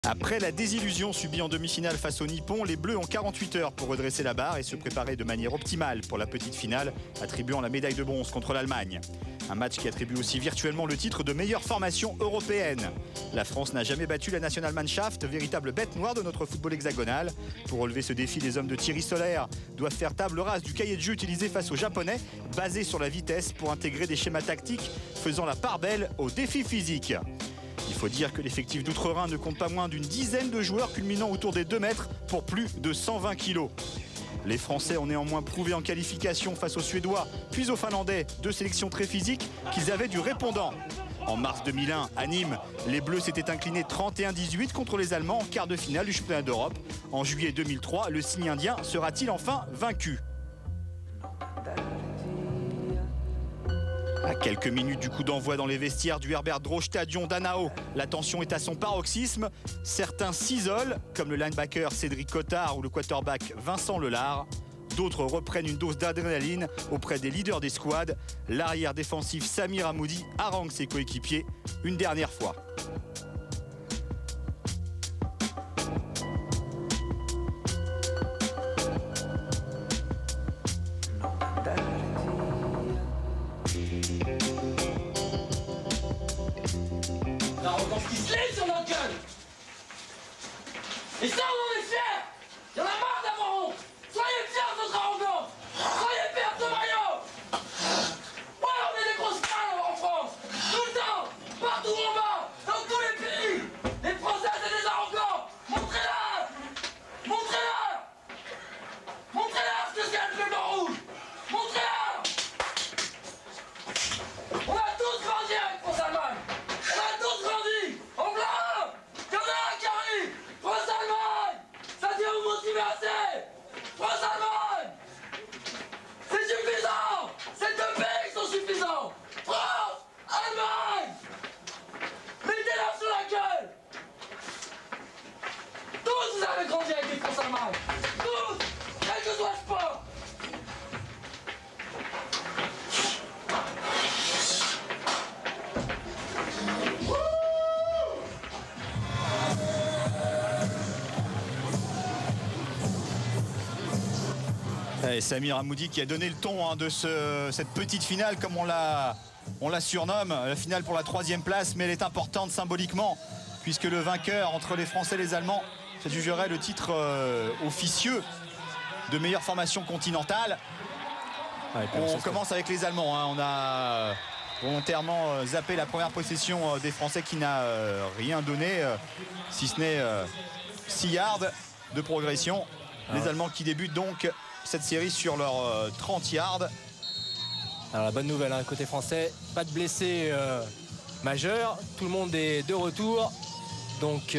Après la désillusion subie en demi-finale face aux Nippons, les Bleus ont 48 heures pour redresser la barre et se préparer de manière optimale pour la petite finale, attribuant la médaille de bronze contre l'Allemagne. Un match qui attribue aussi virtuellement le titre de meilleure formation européenne. La France n'a jamais battu la Nationalmannschaft, véritable bête noire de notre football hexagonal. Pour relever ce défi, les hommes de Thierry Solaire doivent faire table rase du cahier de jeu utilisé face aux Japonais, basé sur la vitesse pour intégrer des schémas tactiques faisant la part belle aux défis physiques. Il faut dire que l'effectif d'Outre-Rhin ne compte pas moins d'une dizaine de joueurs culminant autour des 2 mètres pour plus de 120 kilos. Les Français ont néanmoins prouvé en qualification face aux Suédois, puis aux Finlandais, 2 sélections très physiques, qu'ils avaient du répondant. En mars 2001, à Nîmes, les Bleus s'étaient inclinés 31-18 contre les Allemands en quart de finale du championnat d'Europe. En juillet 2003, le signe indien sera-t-il enfin vaincu ? À quelques minutes du coup d'envoi dans les vestiaires du Herbert Dreux Stadion d'Hanau, la tension est à son paroxysme. Certains s'isolent, comme le linebacker Cédric Cottard ou le quarterback Vincent Lelard. D'autres reprennent une dose d'adrénaline auprès des leaders des squads. L'arrière défensif Samir Hammoudi harangue ses coéquipiers une dernière fois. L'arrogance qui se lit sur notre gueule. Et ça, on en est fiers. Il y en a marre d'avoir honte. Soyez fiers de notre arrogance. Soyez fiers de ce maillot. Ouais, on est des grosses crânes en France. Tout le temps, partout où on va, dans tous les pays. Les Français, c'est des arrogants. Montrez-la. Montrez-la. Montrez-la ce que c'est le bleu blanc rouge. Montrez-la. On a tous grandi avec France-Allemagne. On a tous grandi. En blanc. Il y en a un qui arrive. France-Allemagne. Ça vient vous motiver assez. France-Allemagne. C'est suffisant. Ces 2 pays sont suffisants. France, Allemagne. Mettez-la sur la gueule. Tous vous avez grandi avec les France-Allemagne. Tous. Quel que soit le sport. Et Samir Hammoudi qui a donné le ton de cette petite finale, comme on la surnomme, la finale pour la 3e place, mais elle est importante symboliquement, puisque le vainqueur entre les Français et les Allemands s'adjugerait le titre officieux de meilleure formation continentale. Ouais, on commence avec les Allemands, hein. On a volontairement zappé la première possession des Français qui n'a rien donné, si ce n'est 6 yards de progression. Les Allemands qui débutent donc cette série sur leurs 30 yards. Alors la bonne nouvelle, hein, côté français, pas de blessés majeurs, tout le monde est de retour, donc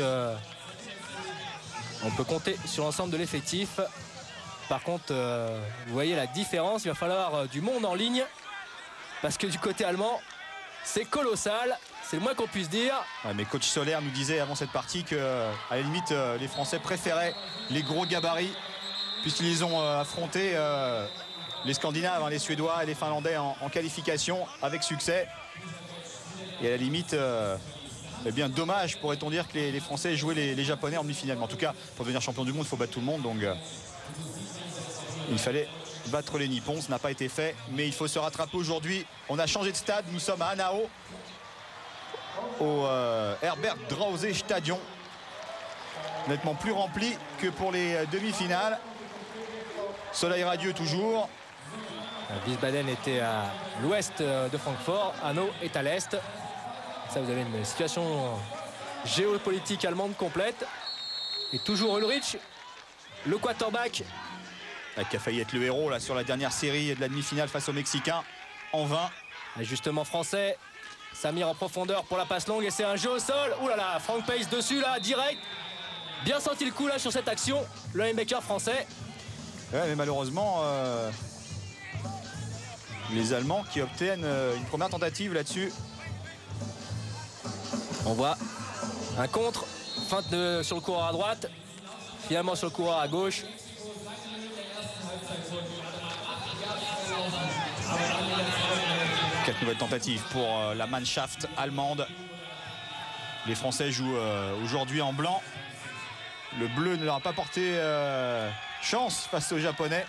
on peut compter sur l'ensemble de l'effectif. Par contre, vous voyez la différence, il va falloir du monde en ligne, parce que du côté allemand, c'est colossal, c'est le moins qu'on puisse dire. Ouais, mais coach Solaire nous disait avant cette partie que, à la limite, les Français préféraient les gros gabarits, puisqu'ils ont affronté les Scandinaves, hein, les Suédois et les Finlandais en qualification avec succès. Et à la limite, eh bien dommage, pourrait-on dire, que les Français aient joué les Japonais en demi-finale. Mais en tout cas, pour devenir champion du monde, il faut battre tout le monde. Donc il fallait battre les Nippons, ce n'a pas été fait. Mais il faut se rattraper aujourd'hui. On a changé de stade, nous sommes à Hanau, au Herbert Dreux Stadion. Nettement plus rempli que pour les demi-finales. Soleil radieux toujours. Wiesbaden était à l'ouest de Francfort, Hanau est à l'est. Ça, vous avez une situation géopolitique allemande complète. Et toujours Ulrich, le quarterback. Qui a failli être le héros là, sur la dernière série de la demi-finale face aux Mexicains, en vain. Ajustement français, Samir en profondeur pour la passe longue et c'est un jeu au sol. Ouh là là, Frank Pace dessus là, direct. Bien senti le coup là sur cette action, le linebacker français. Ouais, mais malheureusement, les Allemands qui obtiennent une première tentative là-dessus. On voit un contre, feinte sur le coureur à droite, finalement sur le coureur à gauche. Quatre nouvelles tentatives pour la Mannschaft allemande. Les Français jouent aujourd'hui en blanc. Le bleu ne leur a pas porté chance face aux Japonais.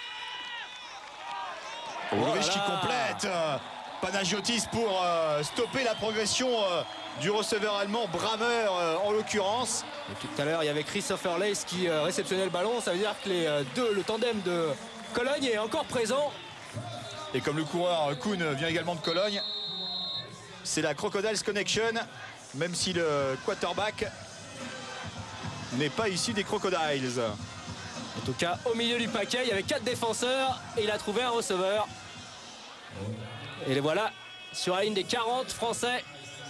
Ulrich qui complète. Panagiotis pour stopper la progression du receveur allemand, Brammer en l'occurrence. Tout à l'heure, il y avait Christopher Leis qui réceptionnait le ballon. Ça veut dire que le tandem de Cologne est encore présent. Et comme le coureur Kuhn vient également de Cologne, c'est la Crocodiles Connection, même si le quarterback n'est pas issu des Crocodiles. En tout cas, au milieu du paquet, il y avait 4 défenseurs et il a trouvé un receveur. Et les voilà sur la ligne des 40 Français.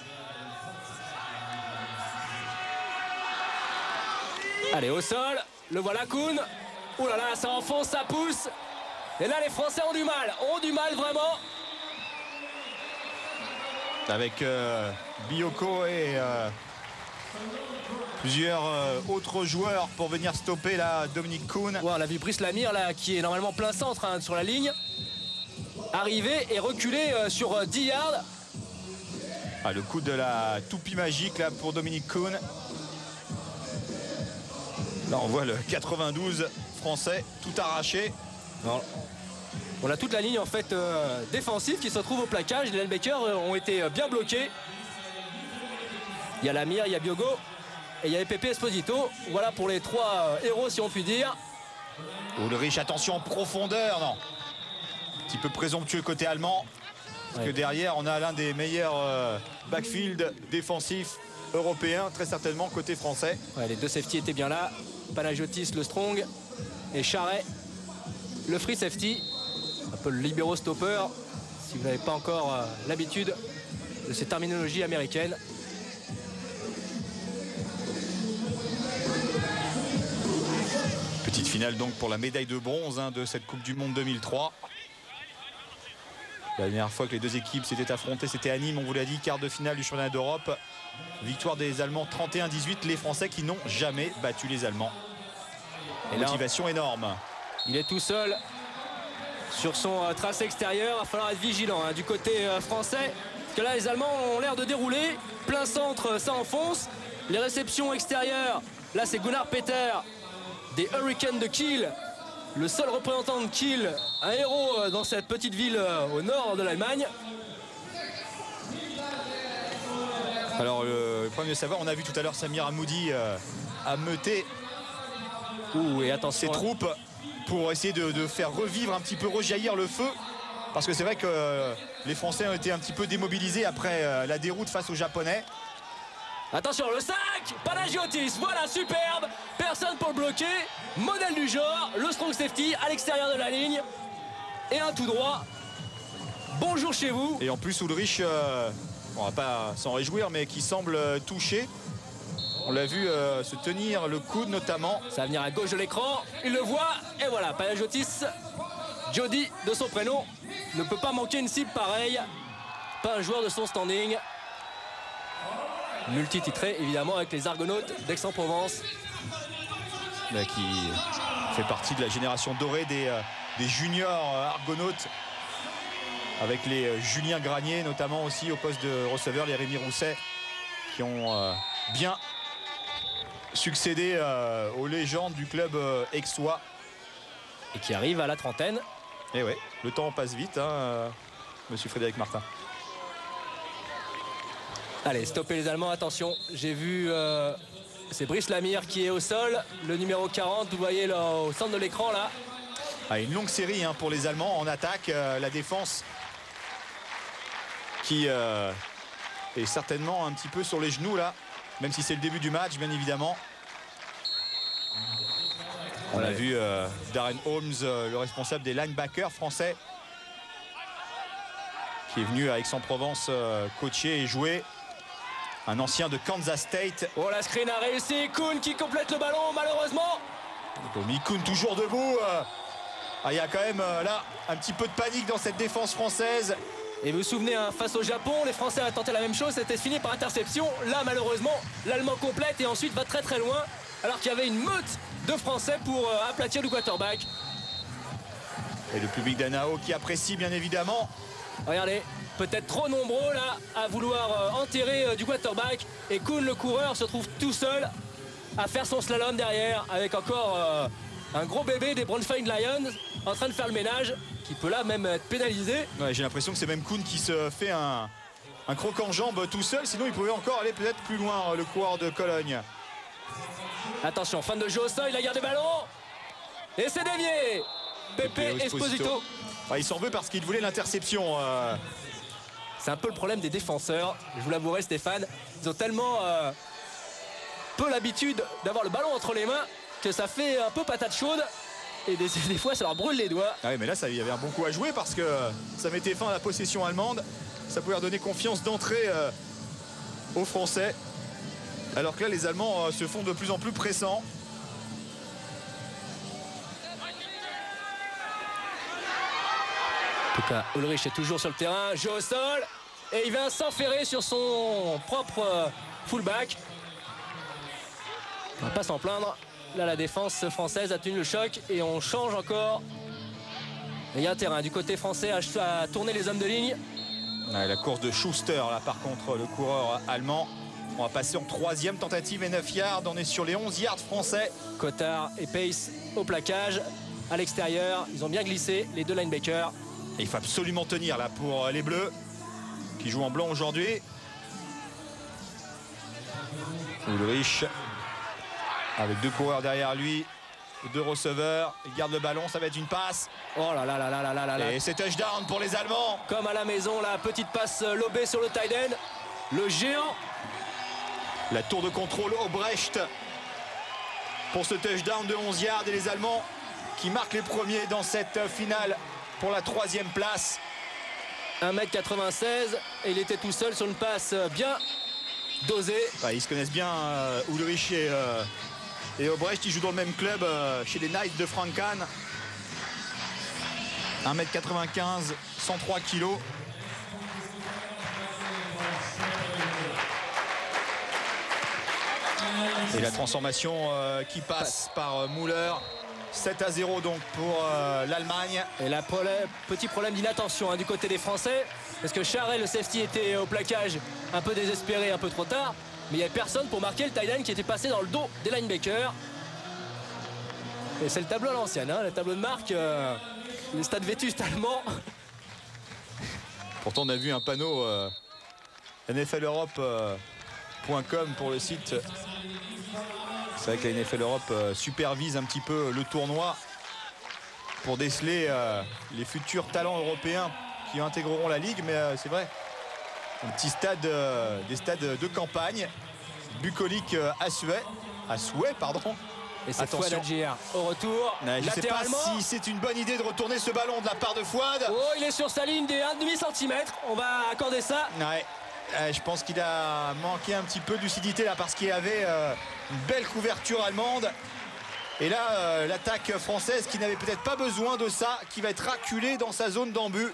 Allez, au sol, le voilà Kuhn. Ouh là là, ça enfonce, ça pousse. Et là, les Français ont du mal vraiment. Avec Bioko et plusieurs autres joueurs pour venir stopper là Dominique Kuhn. Ouais, on a vu Brice Lamir là, qui est normalement plein centre hein, sur la ligne. Arriver et reculer sur 10 yards. Ah, le coup de la toupie magique là pour Dominique Kuhn. Là on voit le 92 français tout arraché. Non. On a toute la ligne en fait défensive qui se retrouve au plaquage. Les linebackers ont été bien bloqués. Il y a Lamir, il y a Biogo et il y a Pepe Esposito. Voilà pour les 3 héros si on peut dire. Ulrich, attention en profondeur, non. Un petit peu présomptueux côté allemand. Parce que derrière on a l'un des meilleurs backfield défensifs européens, très certainement côté français. Ouais, les 2 safety étaient bien là. Panagiotis, le strong, et Charret, le free safety. Un peu le libéro stopper, si vous n'avez pas encore l'habitude de ces terminologies américaines. Petite finale donc pour la médaille de bronze hein, de cette Coupe du Monde 2003. La dernière fois que les 2 équipes s'étaient affrontées, c'était à Nîmes, on vous l'a dit, quart de finale du championnat d'Europe. Victoire des Allemands 31-18, les Français qui n'ont jamais battu les Allemands. Et motivation énorme. Il est tout seul sur son tracé extérieur. Il va falloir être vigilant hein, du côté français. Parce que là, les Allemands ont l'air de dérouler. Plein centre, ça enfonce. Les réceptions extérieures, là, c'est Gunnar Peter des Hurricanes de Kiel. Le seul représentant de Kiel, un héros dans cette petite ville au nord de l'Allemagne. Alors, le problème de savoir, on a vu tout à l'heure Samir Hamoudi ameuter et attention, ses troupes pour essayer de faire revivre un petit peu, rejaillir le feu. Parce que c'est vrai que les Français ont été un petit peu démobilisés après la déroute face aux Japonais. Attention, le sac, Panagiotis, voilà, superbe. Personne pour le bloquer. Modèle du genre, le strong safety à l'extérieur de la ligne. Et un tout droit. Bonjour chez vous. Et en plus, Ulrich, on va pas s'en réjouir, mais qui semble touché. On l'a vu se tenir le coude notamment. Ça va venir à gauche de l'écran. Il le voit. Et voilà, Panagiotis, Jody de son prénom, ne peut pas manquer une cible pareille. Pas un joueur de son standing. Multititré évidemment avec les Argonautes d'Aix-en-Provence. Qui fait partie de la génération dorée des juniors Argonautes. Avec les Julien Granier notamment aussi au poste de receveur, les Rémi Rousset qui ont bien succédé aux légendes du club aixois. Et qui arrive à la trentaine. Et ouais, le temps passe vite, hein, monsieur Frédéric Martin. Allez, stoppez les Allemands, attention. J'ai vu, c'est Brice Lamir qui est au sol, le numéro 40, vous voyez là, au centre de l'écran là. Ah, une longue série hein, pour les Allemands en attaque, la défense qui est certainement un petit peu sur les genoux là, même si c'est le début du match bien évidemment. On a vu Darren Holmes, le responsable des linebackers français, qui est venu à Aix-en-Provence coacher et jouer. Un ancien de Kansas State. Oh, la screen a réussi. Kuhn qui complète le ballon, malheureusement. Dominique Kuhn toujours debout. Il y a quand même là un petit peu de panique dans cette défense française. Et vous vous souvenez, hein, face au Japon, les Français ont tenté la même chose. C'était fini par interception. Là, malheureusement, l'Allemand complète et ensuite va très très loin. Alors qu'il y avait une meute de Français pour aplatir le quarterback. Et le public d'Anao qui apprécie bien évidemment. Regardez, peut-être trop nombreux là à vouloir enterrer du quarterback. Et Kuhn, le coureur, se trouve tout seul à faire son slalom derrière avec encore un gros bébé des Braunschweig Lions en train de faire le ménage, qui peut là même être pénalisé. Ouais, j'ai l'impression que c'est même Kuhn qui se fait un croc en jambe tout seul, sinon il pouvait encore aller peut-être plus loin, le coureur de Cologne. Attention, fin de jeu au sol, il a gardé le ballon et c'est dévié. Pepe Esposito. Ah, il s'en veut parce qu'il voulait l'interception. C'est un peu le problème des défenseurs, je vous l'avouerai Stéphane, ils ont tellement peu l'habitude d'avoir le ballon entre les mains que ça fait un peu patate chaude et des fois ça leur brûle les doigts. Ah oui, mais là il y avait un bon coup à jouer parce que ça mettait fin à la possession allemande, ça pouvait leur donner confiance d'entrée aux Français, alors que là les Allemands se font de plus en plus pressants. En tout cas, Ulrich est toujours sur le terrain, jeu au sol, et il vient s'enferrer sur son propre fullback. On va pas s'en plaindre. Là, la défense française a tenu le choc et on change encore. Il y a un terrain du côté français à tourner les hommes de ligne. Ouais, la course de Schuster, là, par contre, le coureur allemand. On va passer en 3e tentative et 9 yards. On est sur les 11 yards français. Cotard et Pace au plaquage. À l'extérieur, ils ont bien glissé, les deux linebackers. Et il faut absolument tenir là pour les Bleus qui jouent en blanc aujourd'hui. Ulrich avec 2 coureurs derrière lui, 2 receveurs. Il garde le ballon, ça va être une passe. Oh là là là là là là là. Et c'est touchdown pour les Allemands. Comme à la maison, la petite passe lobée sur le tight end. Le géant. La tour de contrôle Obrecht pour ce touchdown de 11 yards et les Allemands qui marquent les premiers dans cette finale pour la 3e place. 1m96 et il était tout seul sur une passe bien dosée. Ouais, ils se connaissent bien, Ulrich et Obrecht. Ils jouent dans le même club chez les Knights de Franken. 1m95, 103 kg. Et la transformation qui passe par Müller. 7-0 donc pour l'Allemagne. Et là, petit problème d'inattention du côté des Français. Parce que Charret, le safety, était au plaquage un peu désespéré, un peu trop tard. Mais il n'y avait personne pour marquer le tight end qui était passé dans le dos des linebackers. Et c'est le tableau à l'ancienne, le tableau de marque. Le stade vétuste allemand. Pourtant on a vu un panneau NFLeurope.com pour le site. C'est vrai que la NFL Europe supervise un petit peu le tournoi pour déceler les futurs talents européens qui intégreront la Ligue. Mais c'est vrai, un petit stade, des stades de campagne, bucolique à souhait, pardon. Et c'est Fouad Adjir au retour. Je ne sais pas si c'est une bonne idée de retourner ce ballon de la part de Fouad. Oh, il est sur sa ligne des 1,5 cm. On va accorder ça. Ouais. Je pense qu'il a manqué un petit peu de lucidité là parce qu'il y avait une belle couverture allemande. Et là, l'attaque française qui n'avait peut-être pas besoin de ça, qui va être acculée dans sa zone d'embut.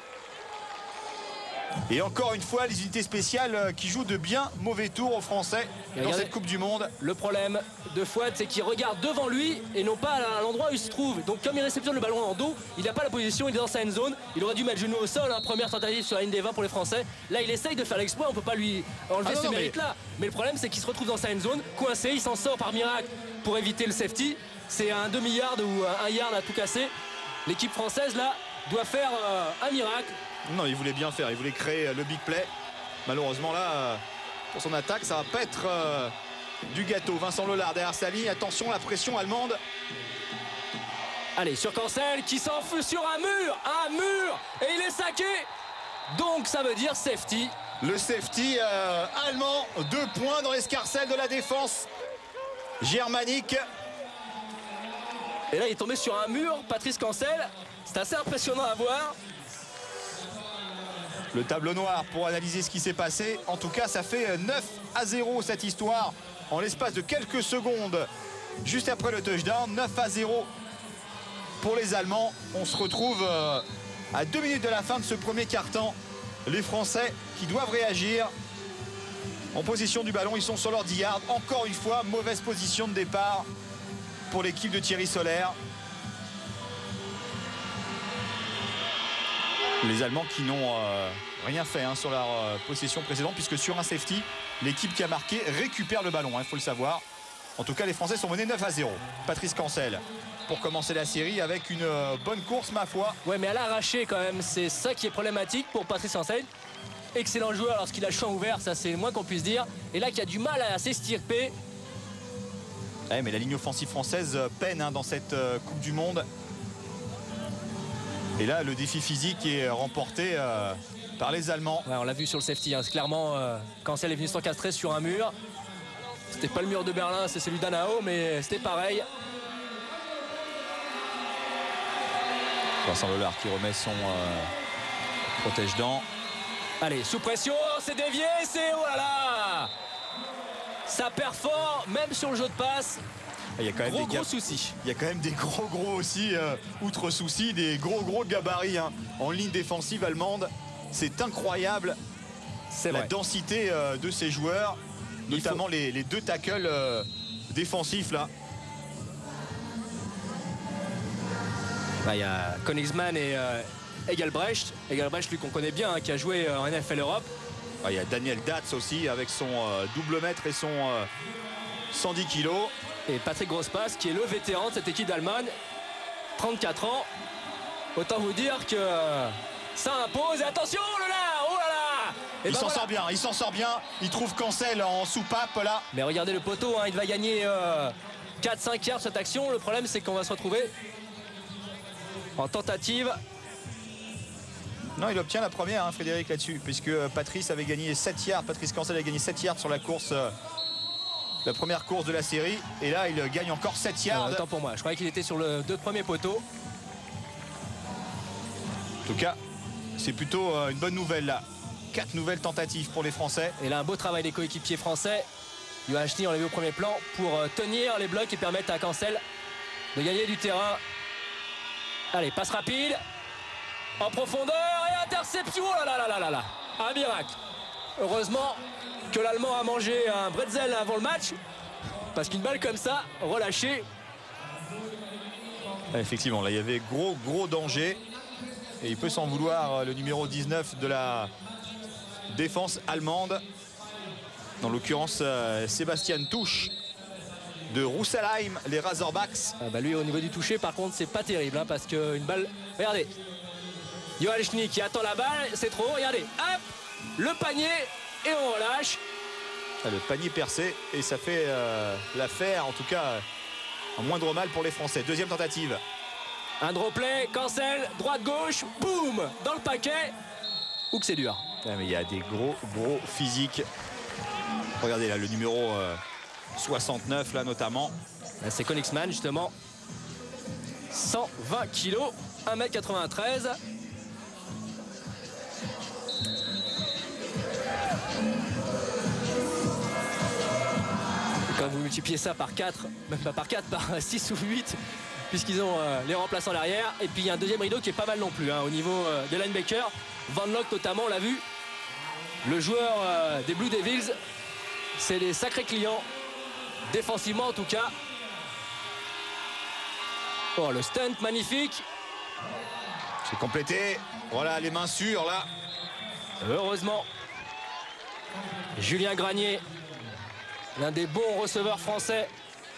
Et encore une fois, les unités spéciales qui jouent de bien mauvais tours aux Français dans cette Coupe du Monde. Le problème de Fouad, c'est qu'il regarde devant lui et non pas à l'endroit où il se trouve. Donc comme il réceptionne le ballon en dos, il n'a pas la position, il est dans sa end zone. Il aurait dû mettre le genou au sol, première tentative sur la ligne des 20 pour les Français. Là, il essaye de faire l'exploit, on ne peut pas lui enlever ses mérites-là. Mais le problème, c'est qu'il se retrouve dans sa end zone, coincé, il s'en sort par miracle pour éviter le safety. C'est un demi-yard ou un yard à tout casser. L'équipe française, là, doit faire un miracle. Non, il voulait bien faire, il voulait créer le big play. Malheureusement là, pour son attaque, ça va pas être du gâteau. Vincent Lollard derrière sa ligne, attention la pression allemande. Allez, sur Cancel qui s'enfuit sur un mur, et il est saqué. Donc ça veut dire safety. Le safety allemand, 2 points dans l'escarcelle de la défense germanique. Et là il est tombé sur un mur, Patrice Cancel. C'est assez impressionnant à voir. Le tableau noir pour analyser ce qui s'est passé. En tout cas, ça fait 9-0 cette histoire en l'espace de quelques secondes. Juste après le touchdown, 9-0 pour les Allemands. On se retrouve à 2 minutes de la fin de ce premier quart-temps. Les Français qui doivent réagir. En position du ballon, ils sont sur leur 10 yards. Encore une fois, mauvaise position de départ pour l'équipe de Thierry Soler. Les Allemands qui n'ont rien fait sur leur possession précédente, puisque sur un safety, l'équipe qui a marqué récupère le ballon, il faut le savoir. En tout cas, les Français sont menés 9-0. Patrice Cancel pour commencer la série avec une bonne course, ma foi. Ouais, mais à l'arraché quand même, c'est ça qui est problématique pour Patrice Cancel. Excellent joueur lorsqu'il a le champ ouvert, ça c'est le moins qu'on puisse dire. Et là qui a du mal à s'estirper. Ouais, mais la ligne offensive française peine dans cette Coupe du Monde. Et là, le défi physique est remporté par les Allemands. Ouais, on l'a vu sur le safety, c'est clairement Cancel est venu s'encastrer sur un mur. C'était pas le mur de Berlin, c'est celui d'Anao, mais c'était pareil. Vincent Lollard qui remet son protège-dents. Allez, sous pression, c'est dévié, c'est oh là là. Ça perfore, même sur le jeu de passe. Il y a quand même gros soucis. Il y a quand même des gros aussi, outre soucis, des gros gabarits en ligne défensive allemande. C'est incroyable la densité de ces joueurs, notamment les deux tackles défensifs là. Bah, il y a Königsmann et Egelbrecht. Egelbrecht, lui qu'on connaît bien, qui a joué en NFL Europe. Il y a Daniel Datz aussi avec son double mètre et son 110 kilos. Et Patrick Grosspass qui est le vétéran de cette équipe d'Allemagne, 34 ans. Autant vous dire que ça impose. Et attention, oh là là. Et il s'en sort bien, il trouve Cancel en soupape là. Mais regardez le poteau, il va gagner 4-5 yards cette action. Le problème c'est qu'on va se retrouver en tentative. Non, il obtient la première, Frédéric, là-dessus, puisque Patrice avait gagné 7 yards. Patrice Cancel a gagné 7 yards sur la course, la première course de la série. Et là, il gagne encore 7 yards. Autant pour moi, je croyais qu'il était sur le 2 premiers poteaux. En tout cas, c'est plutôt une bonne nouvelle là. 4 nouvelles tentatives pour les Français. Et là, un beau travail des coéquipiers français. Johan Schnie, on l'a vu au premier plan, pour tenir les blocs et permettre à Cancel de gagner du terrain. Allez, passe rapide. En profondeur et interception. Oh là là là là là. Un miracle. Heureusement que l'Allemand a mangé un bretzel avant le match, parce qu'une balle comme ça, relâchée. Effectivement, là il y avait gros danger. Et il peut s'en vouloir, le numéro 19 de la défense allemande. Dans l'occurrence, Sébastien Touche de Rousselheim, les Razorbacks. Lui, au niveau du toucher, par contre, c'est pas terrible, parce qu'une balle. Regardez. Johan Schnie qui attend la balle, c'est trop, regardez, hop, le panier et on relâche. Le panier percé et ça fait l'affaire, en tout cas, en moindre mal pour les Français. Deuxième tentative. Un draw play, Cancel, droite-gauche, boum, dans le paquet. Ou que c'est dur. Mais il y a des gros physiques. Regardez là, le numéro 69 là notamment. C'est Königsmann justement. 120 kilos, 1m93. Quand vous multipliez ça par 4, même pas par 4, par 6 ou 8, puisqu'ils ont les remplaçants à l'arrière. Et puis il y a un deuxième rideau qui est pas mal non plus, au niveau des linebackers. Van Locke notamment, on l'a vu. Le joueur des Blue Devils, c'est des sacrés clients, défensivement en tout cas. Oh, le stunt magnifique. C'est complété. Voilà les mains sûres là. Heureusement. Julien Granier, l'un des bons receveurs français,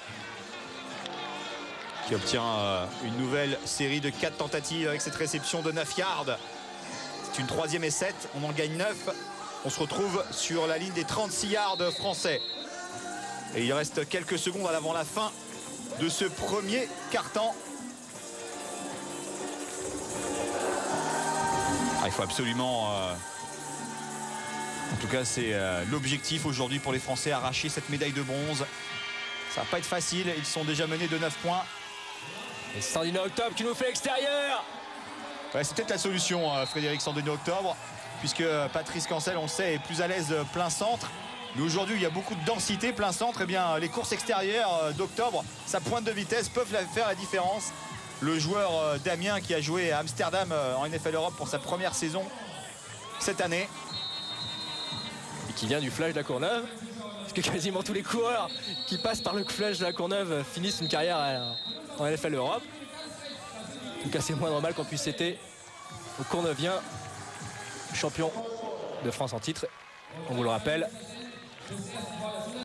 qui obtient une nouvelle série de 4 tentatives avec cette réception de 9 yards. C'est une 3e et 7, on en gagne 9. On se retrouve sur la ligne des 36 yards français. Et il reste quelques secondes avant la fin de ce premier quart-temps. Il faut absolument... En tout cas, c'est l'objectif aujourd'hui pour les Français, arracher cette médaille de bronze. Ça va pas être facile, ils sont déjà menés de 9 points. Et Sandino Octobre qui nous fait l'extérieur. Ouais, c'est peut-être la solution, Frédéric, Sandino Octobre, puisque Patrice Cancel, on le sait, est plus à l'aise plein centre. Mais aujourd'hui, il y a beaucoup de densité plein centre. Et bien, les courses extérieures d'Octobre, sa pointe de vitesse peuvent faire la différence. Le joueur Damien qui a joué à Amsterdam en NFL Europe pour sa première saison cette année. Et qui vient du flash de la Courneuve. Parce que quasiment tous les coureurs qui passent par le flash de la Courneuve finissent une carrière en NFL Europe. En tout cas, c'est moins normal qu'on puisse citer au Cournevien champion de France en titre. On vous le rappelle,